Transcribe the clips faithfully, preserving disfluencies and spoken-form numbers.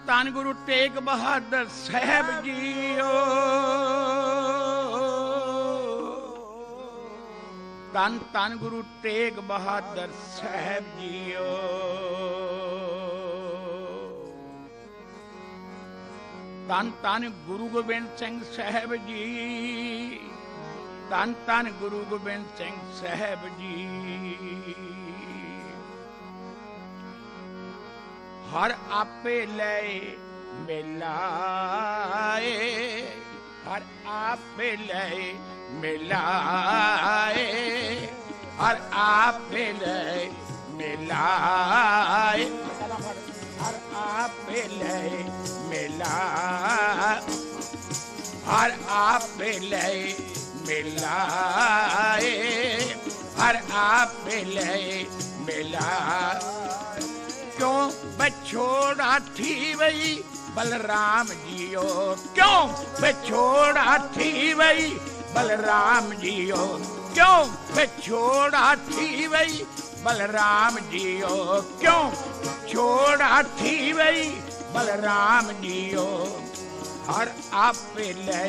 ਧੰਨ ਗੁਰੂ ਤੇਗ ਬਹਾਦਰ ਸਾਹਿਬ ਜੀਓ, ਧੰਨ ਧੰਨ ਗੁਰੂ ਤੇਗ ਬਹਾਦਰ ਸਾਹਿਬ ਜੀਓ। ਧੰਨ ਧੰਨ ਗੁਰੂ ਗੋਬਿੰਦ ਸਿੰਘ ਸਾਹਿਬ ਜੀ, ਧੰਨ ਧੰਨ ਗੁਰੂ ਗੋਬਿੰਦ ਸਿੰਘ ਸਾਹਿਬ ਜੀ। ਹਰ ਆਪੇ ਲੈ ਮਿਲਾਏ, ਹਰ ਆਪੇ ਲੈ ਮਿਲਾਏ, ਹਰ ਆਪੇ ਲੈ ਮਿਲਾਏ, ਹਰ ਆਪੇ ਲੈ ਮਿਲਾਏ, ਹਰ ਆਪੇ ਲੈ ਮਿਲਾਏ, ਹਰ ਆਪੇ ਲੈ ਮਿਲਾਏ। क्यों बछोड़ा थी वही बलराम जियो, क्यों बछोड़ा थी वही बलराम जियो, क्यों बछोड़ा थी वही बलराम जियो, क्यों छोड़ा थी वही बलराम जियो। हर आपे ले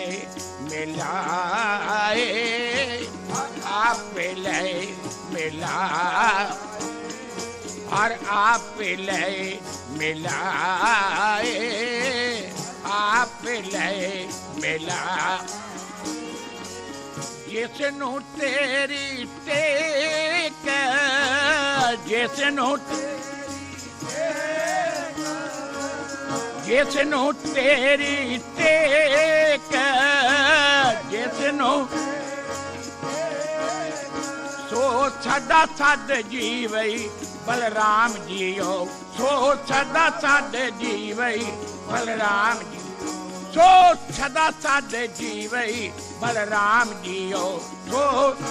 मिलाए, आपे ले मिलाए, हर आप ले मिलाए, आप ले मिला। जिसनू तेरी टेक, जिसनू जिसनू तेरी टेक, जिसनू सो सदा सद जीवई बलराम जियो, सो सदा सद जीवई बलराम जी, सो सदा सद जीवई बलराम जियो, सो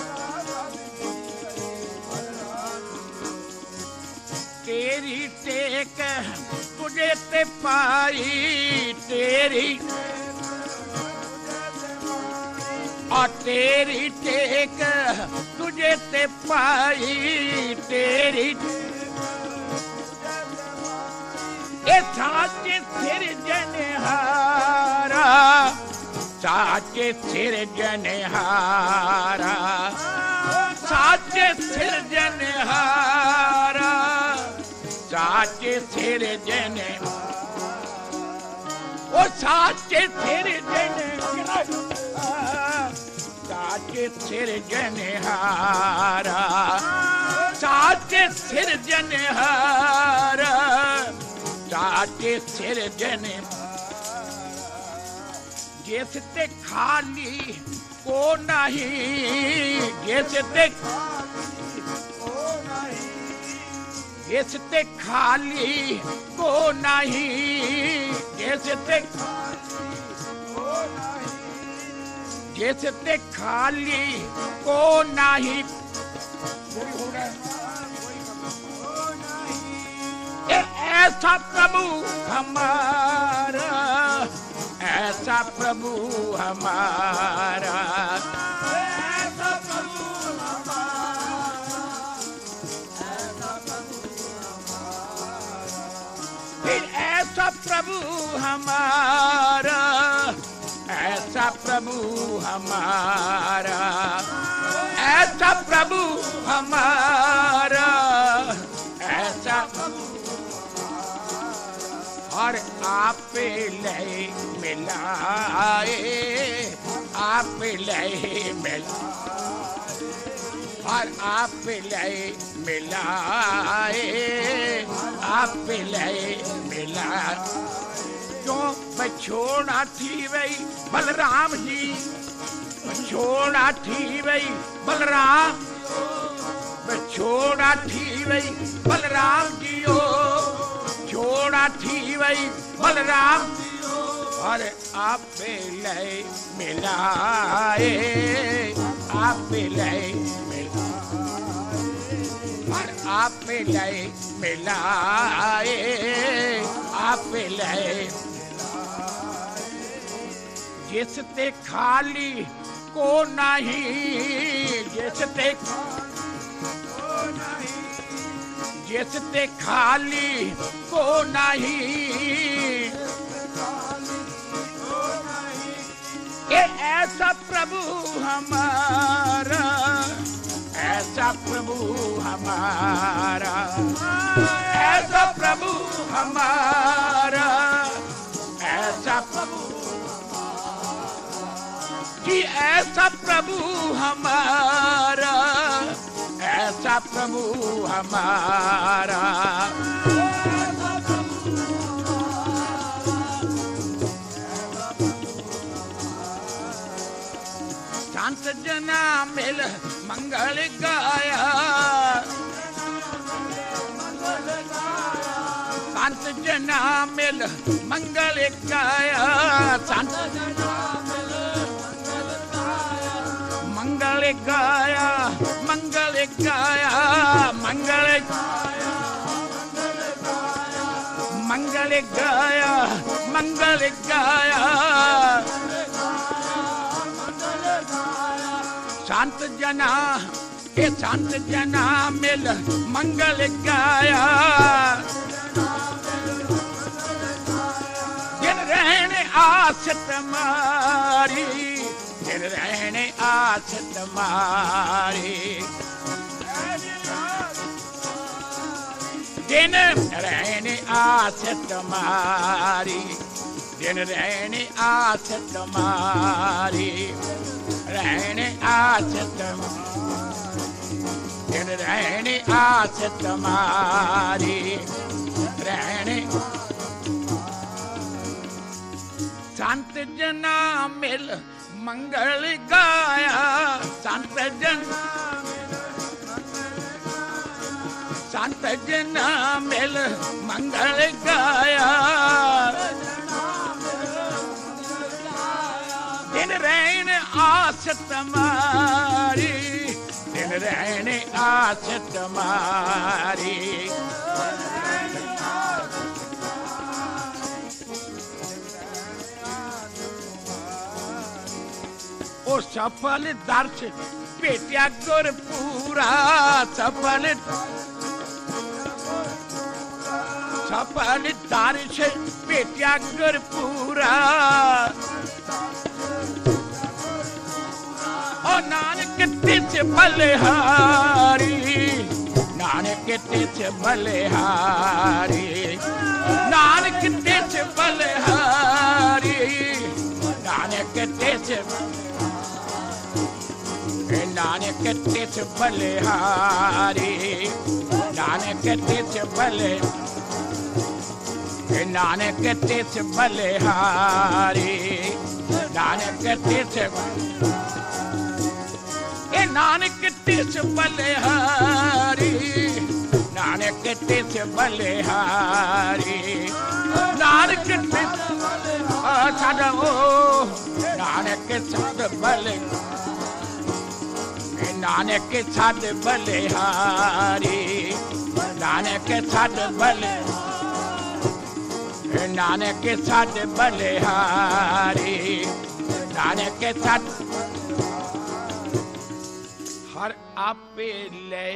तेरी टेक तुझे ते पाई, तेरी और तेरी टेक तुझे ते पाई, तेरी ए साचे सिर जनहारा, साचे सिर जनहारा, साचे सिर जनहारा, साचे सिर जने, ओ साचे सिर जनहारा, साचे सिर जनहारा, साचे सिर जनहारा, साचे सिर जने। जिस ते खाली को नहीं, जिस ते जिस ते खाली को नहीं, जिस ते जिस ते खाली को नहीं, ऐसा प्रभु हमारा, ऐसा प्रभु हमारा, ऐसा प्रभु हमारा, ऐसा प्रभु हमारा, फिर ऐसा प्रभु हमारा, ऐसा प्रभु हमारा, ऐसा प्रभु हमारा, ऐसा और आप ले मिलाए, आप ले मिलाए, और आप ले मिलाए, आप ले मिलाए। क्यों बछोड़ा थी वही बलराम जी, बछोड़ा थी वही बलराम, बछोड़ा थी वही बलराम जियो, छोड़ा थी वही बलराम। और आप ले मिलाए, आप ले मिलाए, और आप ले मिलाए, आप ले जिस ते खाली को नहीं, जिस ते जिस ते खाली को नहीं, प्रभु हमारा, ऐसा प्रभु हमारा, ऐसा प्रभु हमारा, ऐसा प्रभु कि ऐसा प्रभु हमारा, ऐसा प्रभु हमारा। संत जना मिल मंगल गाया, संत जना मिल मंगल गाया, संत मंगल गाया, मंगल गाया, मंगल मंगल गाया, मंगल गाया। संत जना के संत जना मिल मंगल गाया, दिन रहने आस तुम्हारी, दिन रहने आस तुम्हारी, दिन रहने आस तुम्हारी, दिन रहने आस तुम्हारी, रहने आस तुम्हारी, दिन रहने आस तुम्हारी, रहने। संत जना मिल मंगल गाया, संत जना संत जना मिल मंगल गाया, दिन रहने आस तुम्हारी, दिन रहने आस तुम्हारी। ओ सफल दर्श पेटिया गुर पूरा, सफल सफल दर्श पेटिया गुर पूरा, ओ नानक तिस बलिहारी, नानक तिस बलिहारी, नानक तिस बलिहारी, नानक तिस नानक तिस बलिहारी, नानक तिस बले नानक तिस बलिहारी, नानक तिस ए नानक तिस बलिहारी, नानक तिस बलिहारी, नानक तिस साधा ओ नानक सद बल, नानक सद बलिहारी, नानक सद बल, नानक सद बलिहारी, नानक सद। हर आपे ले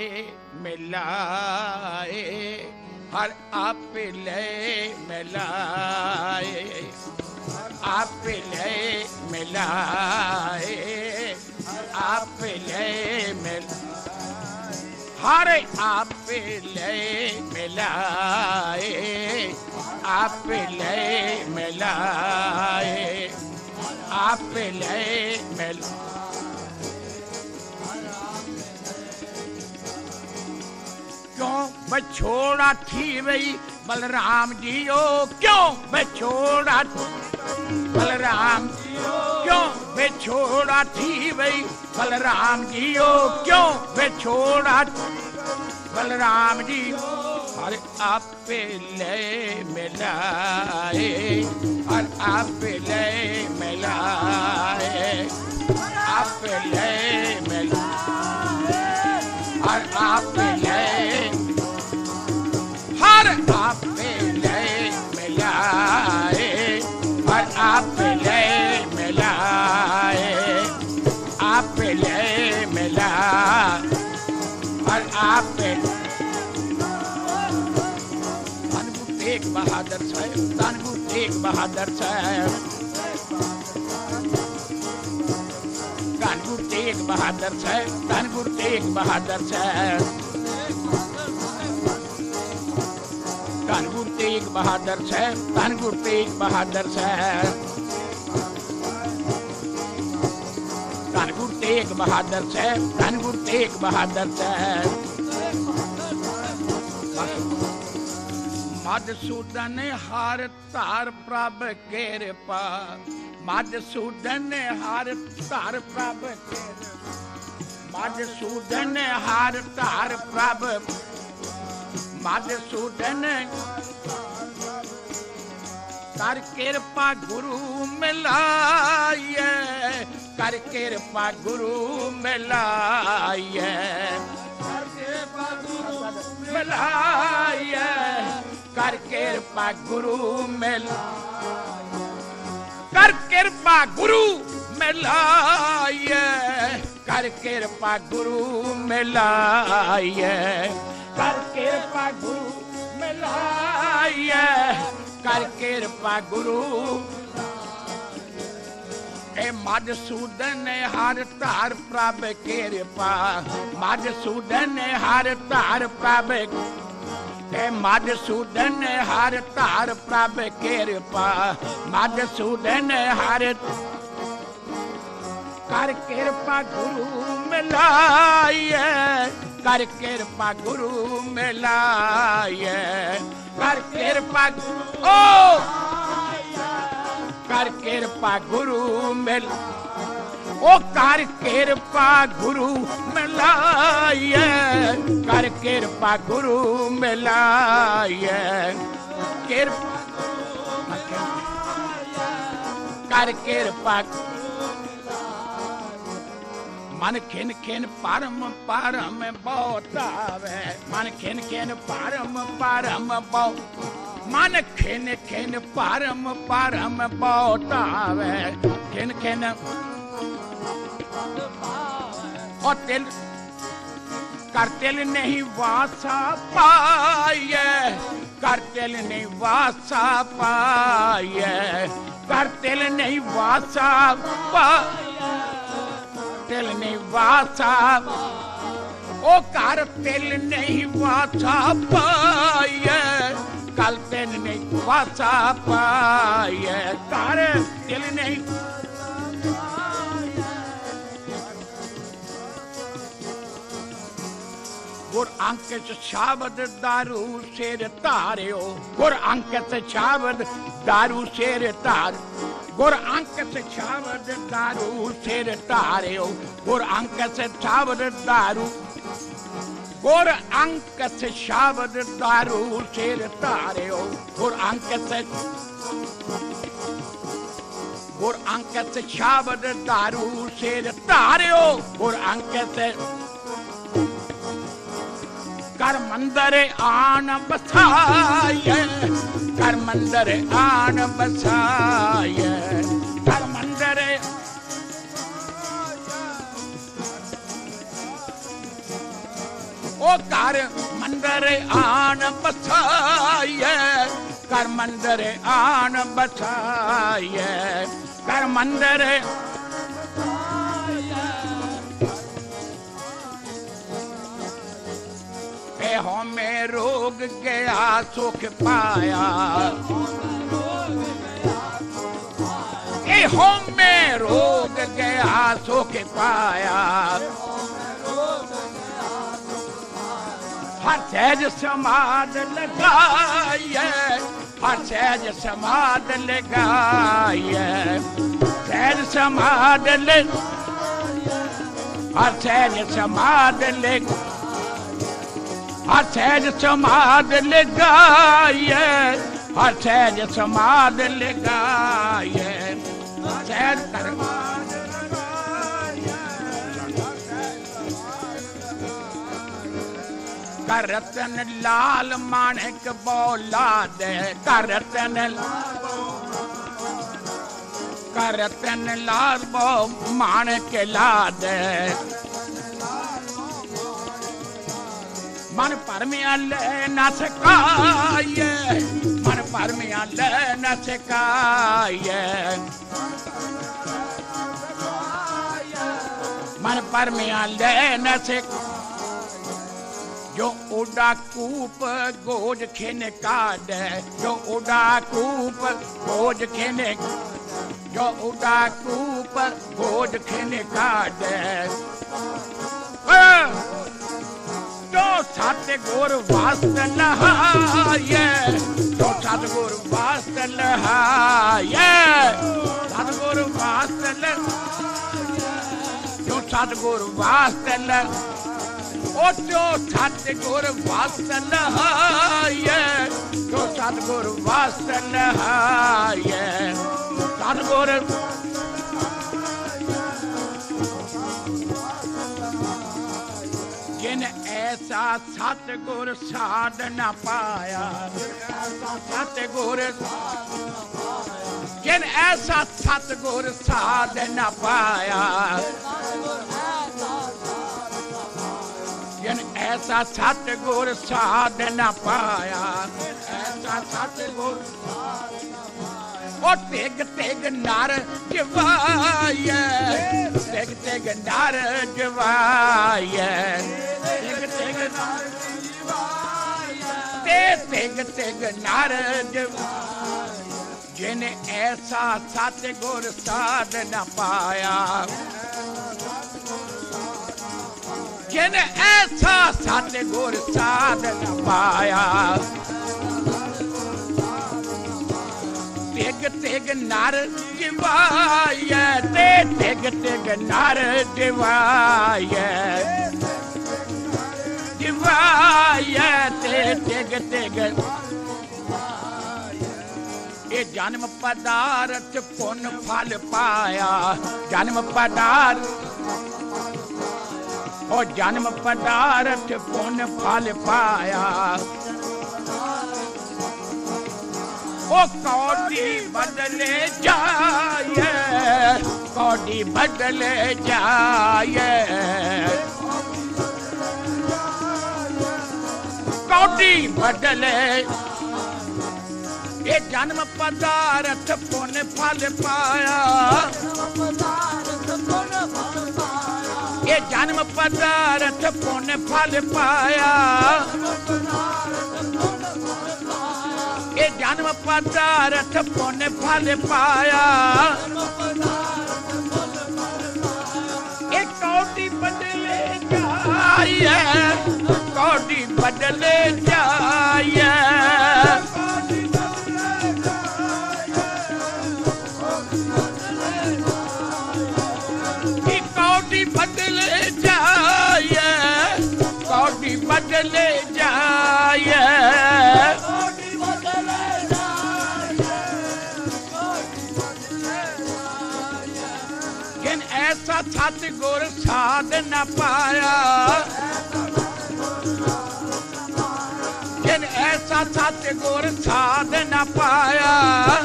मिलाए, हर आपे ले मिलाए, आप ले मिलाए, आप ले मिल, हर आप ले मिलाए, आप ले मिलाए, आप ले मिल। क्यों बछोड़ा थी रही बलराम जी ओ, क्यों बछोड़ा बलराम जी ओ, क्यों बछोड़ा थी रही बलराम जी ओ, क्यों बछोड़ा बलराम जी ओ। हर आप ले मिलाए, हर आप ले मिलाए, आप ले मिलाए, हर आप ले, हर आप ले मिलाए, हर आप ले मिलाए, आप ले मिला, हर आप। तानगु तेग बहादुर साहब, तानगु तेग बहादुर साहब, तेग बहादुर साहब, धन गुरु तेग बहादुर साहब, धन गुरु तेग बहादुर साहब, धन गुरु तेग बहादुर साहब, धन गुरु तेग बहादुर साहब, धन गुरु तेग बहादुर साहब। मधुसूदन हार तार प्रभ कृपा, मधुसूदन हार तार प्रभ कृपा, मधुसूदन हार तार प्रभ, मधुसूदन कर कृपा गुरु मिलाइए, कर कृपा गुरु मिलाइए, कर कृपा गुरु मिलाइए, कर कृपा गुरु मिल, कर कृपा गुरु मिलाइए, कर कृपा गुरु मिलाइए, कर कृपा गुरु मिलाइए, कर कृपा गुरु। ए मधुसूदन हर तार प्रभ कृपा, मधुसूदन हर तार प्रभ, ए मधुसूदन हर तार प्रभ कृपा, मधुसूदन हर कर कृपा गुरु मिलाइए, कर कृपा गुरु मिलाइए, कर कृपा गुरु ओ कर कृपा गुरु मिल, ओ कर कृपा गुरु मिलाइए, कर कृपा गुरु मिलाइए, कृपा कर कृपा। मन खिन खिन परम परम बहुत आवे, मन खिन खिन परम परम बहुत, मन खिन खिन परम परम बहुत आवे, खिन खिन और तिल कर तिल नहीं वासा पाए, कर तिल नहीं वासा पाए, कर तिल नहीं वासा पाए, तिल नहीं वासा, ओ कर तिल नहीं वासा पाए, कल तिल नहीं वासा पाए, कर तिल नहीं। गुर अंकित शब्द दारू शेर तारियो, गुर अंकित शब्द दारू शेर तार, गुर अंकित शब्द दारू शेर तारियो, गुर अंकित शब्द दारू, गुर अंकित शब्द दारू शेर तारियो, गुर अंकित गुर अंकित शब्द दारू शेर तारियो, गुर अंकित कर मंदिर आन बसाए, कर मंदिर आन बसाए, कर मंदिर ओ कर मंदिर आन बसाए, कर मंदिर आन बसाए, कर मंदिर हो में रोग गया सुख पाया, ए हो में रोग गया सुख पाया, हर सहज समाध लगाइए, हर सहज समाध लगाइए, सहज समाध ले, हर सहज समाध ले, हर सहज समाध लगाइए, हर सहज समाध लगाइए, सहज कर कर रतन लाल माणिक बोला दे, कर रतन कर रतन लाल बो माणिक ला दे, मन परमिया ले न सकाए, मन परमिया ले न सकाए, मन पर मियाँ लेन से जो उड़ा कूप गोज खेने काट जो उड़ा कूप गोज खेने जो उड़ा कूप गोज खेने काट जो सतगुर वास्ते लहाये जो सतगुर वास्ते लहाये सतगुर वास्ते जो सतगुर वास्ते ल ओ जो सतगुर वास्ते लहाये जो सतगुर वास्ते लहाये सतगुर जिन ऐसा सतगुर साध न पाया सतगुर जिन ऐसा सतगुर साध न पाया जिन ऐसा सतगुर साध न पाया ऐसा सतगुर ओ तेग तेग नर जवाये तेग तेग नर जवाये तेग तेग ते तेग तेग नर जवाये जिन ऐसा सतगुर साध न पाया जिन ऐसा सतगुर साध न पाया तेग तेग नर जिवाये ते तेग तेग नर जिवाये जिवाये ते तेग तेग ये जन्म पदार्थ पुण्य फल पाया जन्म पदार्थ ओ जन्म पदार्थ पुण्य फल पाया ओ कौड़ी बदले जाए कौड़ी बदले जाए कौड़ी बदले ये जन्म पदार्थ पुण्य फल पाया ये जन्म पदार्थ पुण्य फल पाया ये जन्म पदार्थ पुण्य फल पाया एक कौड़ी बदले जाए कौड़ी बदले जाए कौड़ी बदले जाए कौड़ी बदले जाए जिन ऐसा सतगुर साध न पाया जिन ऐसा सतगुर साध न पाया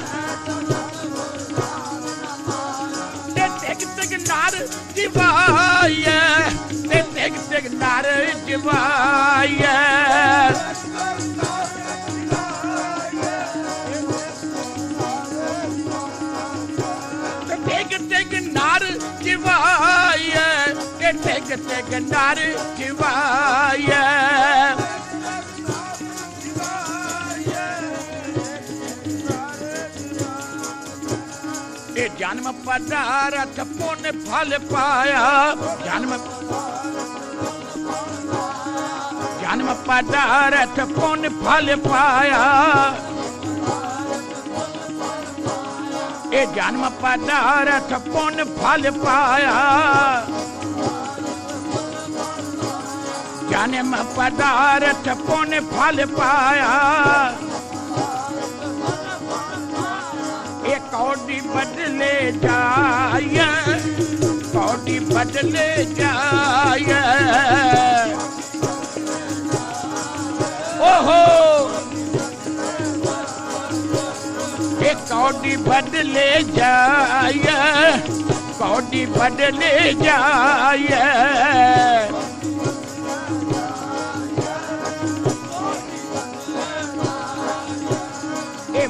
तेग तेग नर जिवाये ते तेग तेग नर जिवाये तेग तेग नर जिवाये ते तेग तेग नर जिवाये जन्म पदार्थ पुण्य फल पाया जन्म जन्म पदार्थ पुण्य फल पाया ये जन्म पदार्थ पुण्य फल पाया जन्म पदार्थ पुण्य फल पाया कौड़ी बदले जाए कौड़ी बदले जाए ओहो ये कौड़ी बदले जाए कौड़ी बदले जाए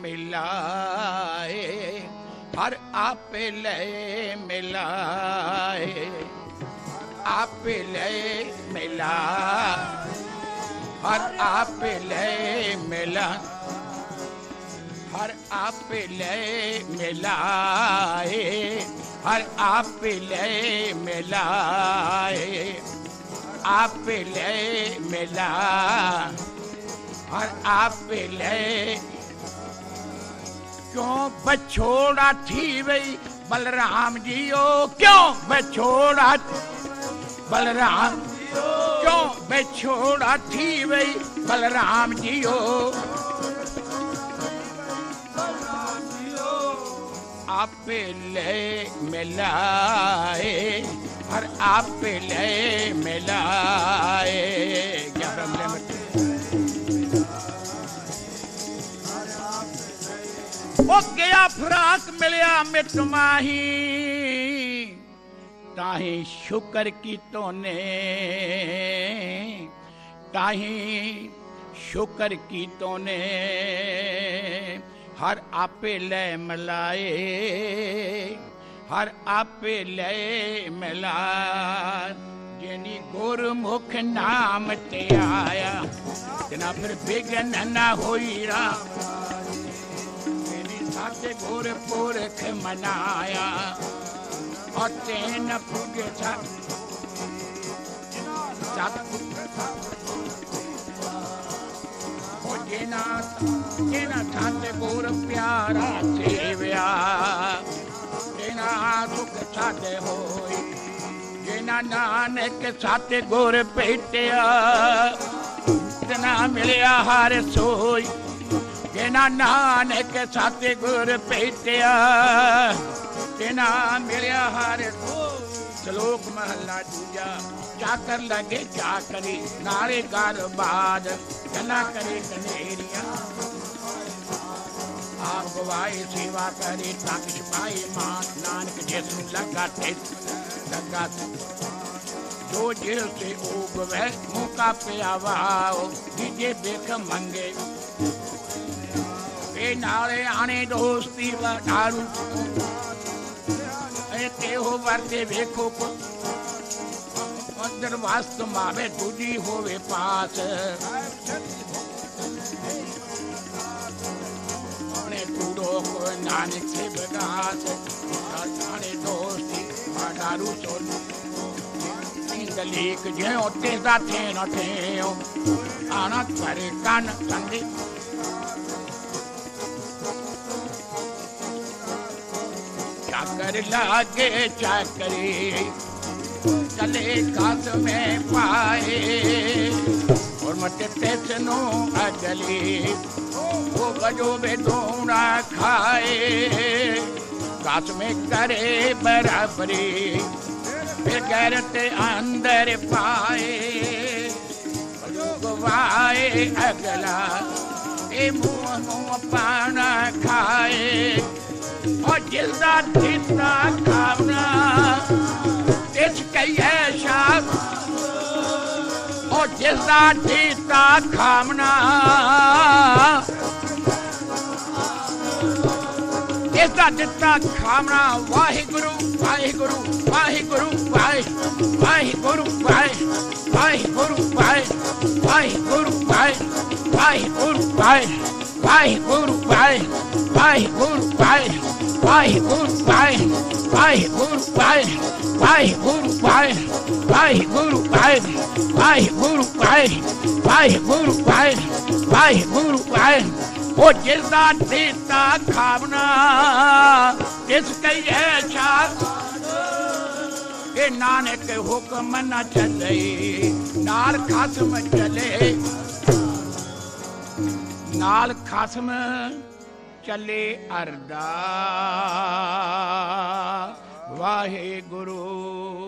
मिलाए, हर आप ले मिलाए, आप ले मिला, हर आप ले मिला, हर आप ले मिलाए, हर आप ले मिलाए, आप ले मिला, हर आप ले। क्यों बछोड़ा थी वही बलराम जियो, क्यों बछोड़ा बलराम, क्यों बछोड़ा थी वही बलराम जियो, आप ले मिलाए, हर आप ले मिलाए। ओ गया फराक मिलिया मिट माही, ताही शुक्र की तोने, ताही शुक्र की तोने, हर आपे ले मिलाए, हर आपे ले मिला। जिनी गुरमुख नाम ते आया, तना फिर बिगन न होई रा, तेरी साथे गुर पुरख मनाया, और तेन पुगे सत जिना जिना साथे गुर प्यारा सेव्या, जिना सुख साथे होई, जिना नानक साथे गुर भेटिया, तना मिलिया हर सोई, जिना नानक साथे गुर भेटिया, तना मिलिया हर सोई। श्लोक महला दूजा। चाकर लगे चाकरी, नारे घर बाद, जना करे कनेरिया, आप गवाए सेवा करे, ताकि छुपाए मान, नानक जैसु लगा थे लगा, जो जेल से उग वह मुँह का प्यावाओ, दीजे देख मंगे, ए नारे आने दोस्ती व दारू, ते हो वर्ते वेखो अंदर वास्तु मावे दूजी होवे पास, ने कूड़ो को नानक से बगास, आने दोस्ती दारू सोन इंदलीक जे ओते दा थे न थे, आना करे कान संगे चाकर लागे चाकरी, चले कास में पाए, और मटे तेसनो अगली, वो बजो बेदोना खाए, कास में करे बराबरी, फिर गैरत अंदर पाए, गवाए अगला, ए मुँह मुँह पाना खाए, और जिसदा जितना खावना इसका ऐसा, और जिसदा जितना खावना इसदा जितना खावना, वाहे गुरु वाहे गुरु वाहे गुरु वाहे वाहे गुरु वाहे वाहे गुरु वाहे वाहे गुरु वाहे वाहे गुरु वाहे वाहे गुरु वाहे वाहे गुरु वाहे वाहे गुरु वाहे वाहे गुरु वाहे वाहे गुरु वाहे वाहे गुरु वाहे वाहे गुरु वाहे वाहे गुरु वाहे वाहे गुरु वाहे। वो जिसदा देता खावना इसके ऐसा, ये नानक हुक्म न चले, नाल खासम चले, नाल खासम चले अरदा, वाहे गुरु।